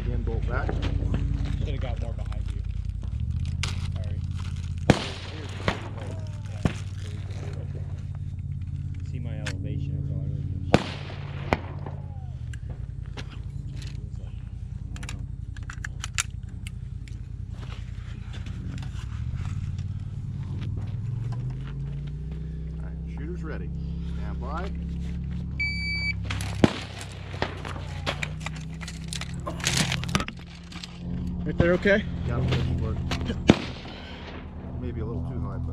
Again, bolt back. Should have got more behind you. Sorry. See my elevation, that's all I really give a shit. Alright, shooter's ready. Stand by. Right there, okay? Got it, work. Maybe a little too high, but.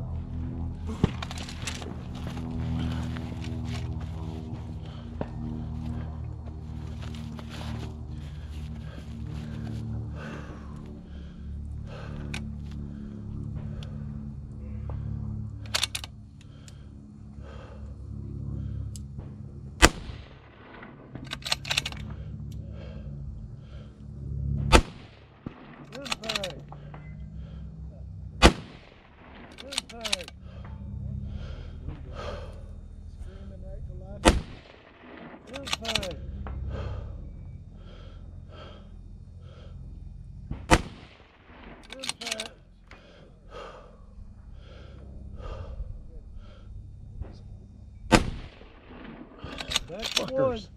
That's the one. Fuckers.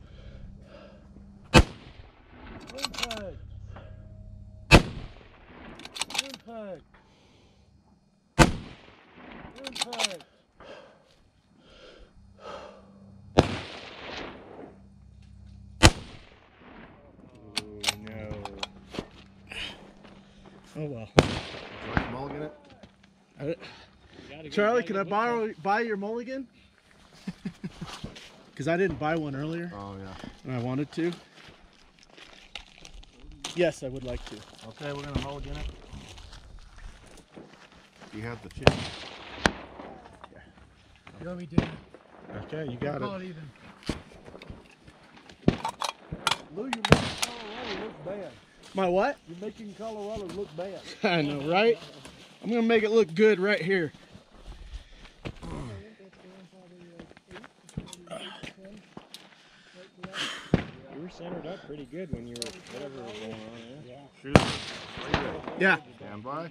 Impact. Impact. Impact. Ooh, no. Oh well. Like mulligan it? Charlie, can I buy your mulligan? Because I didn't buy one earlier. Oh, yeah. And I wanted to. Yes, I would like to. Okay, we're going to mulligan it. You have the chip. Go me down. Okay, you got Call it. it even. Lou, you're making Colorado look bad. My what? You're making Colorado look bad. I know, right? I'm going to make it look good right here. You were centered up pretty good when you were, whatever was going on, yeah? Shooter. Ready. Yeah. Stand by.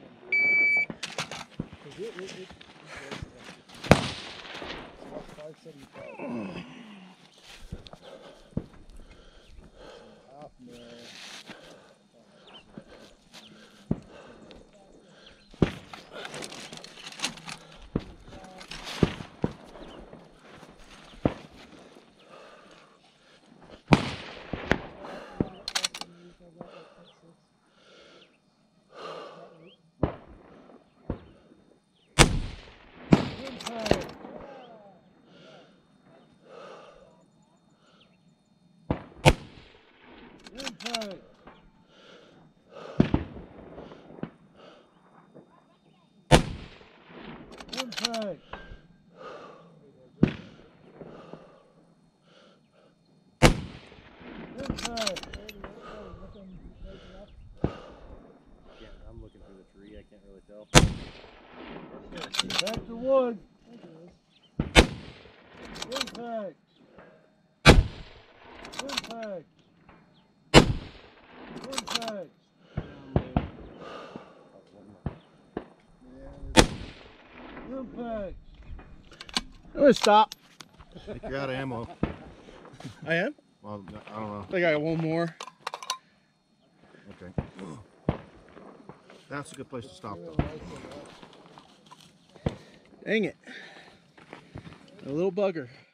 Impact. Impact. Impact. Yeah, I'm looking through the tree, I can't really tell. Back to wood. Impact. Impact. Impact. Impact. I'm going to stop. I think you're out of ammo. I am? Well, I don't know. I think I got one more. Okay. That's a good place to stop, though. Dang it. A little bugger.